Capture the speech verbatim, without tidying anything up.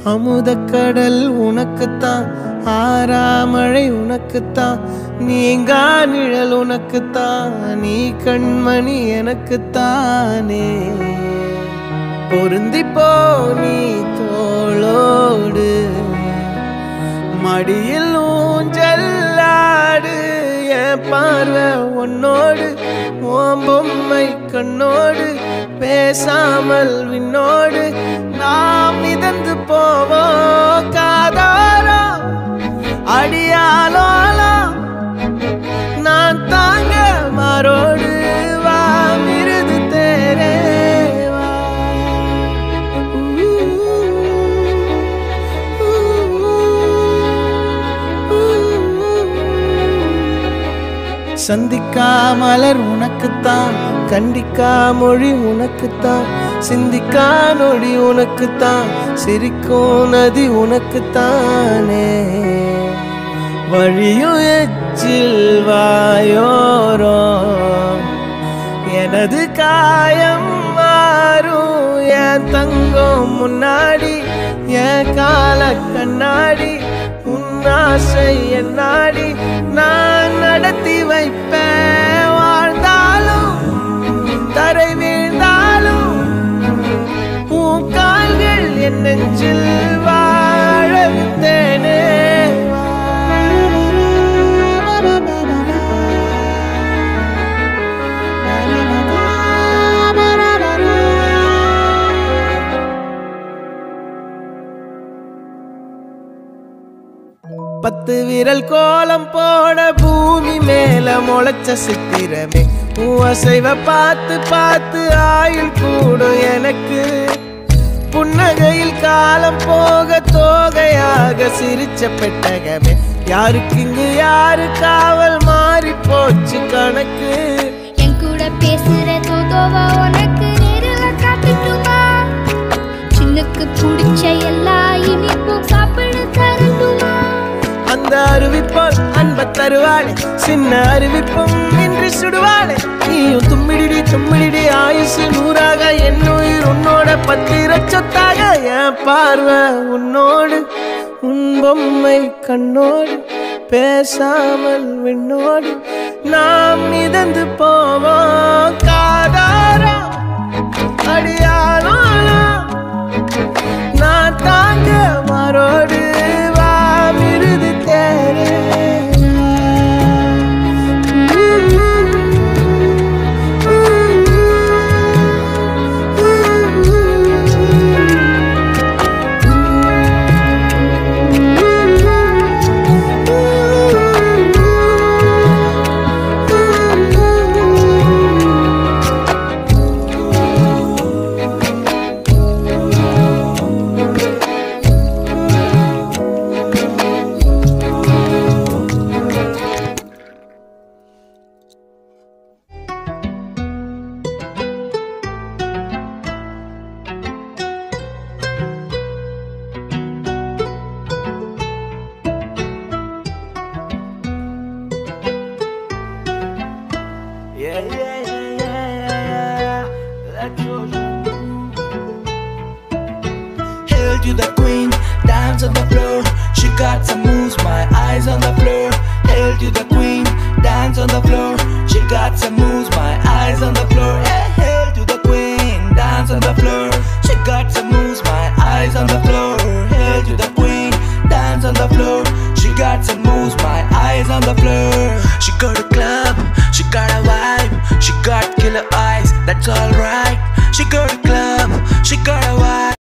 அமுதக்கடல் உனக்குத்தான், ஆறாமழை உனக்குத்தான், நீங்கா நிழல் உனக்குத்தான், நீ கண்மணி எனக்குத்தானே. பொருந்திப்போ நீ தோளோடு, மடியில் ஊஞ்சல்லாடு, என் பார்வை உன்னோடு, ஓம் பொம்மை கண்ணோடு, பேசாமல் விண்ணோடு நாம் மிதந்து போவோம் காதாரோ அடியாலோலோ. நான் தாங்க மாரோடு வா மிருது தேரே வா. சந்திக்கா மலர் உனக்குத்தான், கண்டிக்கா மொழி உனக்குத்தான், சிந்திக்கா நொடி உனக்குத்தான், சிரிக்கும் நதி உனக்குத்தானே. வழியும் எச்சில் வாயோரோ எனது காயம் மாறும், என் தங்கம் முன்னாடி என் கால கண்ணாடி, உன் ஆசை என்னாடி நான் நடத்தி வைப்பேன். வாழ்ந்தாலும் தரை வீழ்ந்தாலும் உன் கால்கள் என் நெஞ்சில் வாழ விட்டேனே. பத்து விரல் கோலம் போட பூமி மேல முளைச்ச சித்திரமே, அசைவ பார்த்து பார்த்து ஆயுள் கூடும் எனக்கு. புன்னகையில் காலம் போக தோகையாக சிரிச்ச பெட்டகமே, யாருக்கு இங்கு யாரு காவல் மாறி போச்சு கணக்கு. என் கூட பேசுற தோதோவா உனக்கு நேரில் காட்டுட்டுமா, சின்னுக்கு பிடிச்ச எல்லா இனிப்பும் சாப்பிட தரட்டுமா. அந்த அறிவிப்போல் அன்ப தருவாளே, சின்ன அறிவிப்பும் இன்றி சுடுவாளே. நீயும் தும்மிடி தும்மிடி ஆயுசு நூறாக, என் உயிர் உன்னோட பத்திர சொத்தாக. என் பார்வை உன்னோடு, உன் பொம்மை கண்ணோடு, பேசாமல் விண்ணோடு நாம் மிதந்து போவோம் காதாரோ அடியாலோ. நான் தாங்க மாரோடு வா மிருது தேரே. Yeah, yeah, yeah, yeah. That's what you do. Hail to the queen, dance on the floor. She got some moves, my eyes on the floor. Hail to the queen, dance on the floor. She got some moves, my eyes on the floor. Hey, hail to the queen, dance on the floor. She got some moves, my eyes on the floor. Hail to the queen, dance on the floor. She got some moves, my eyes on the floor. She got a club, she got a vibe, she got killer eyes, that's alright.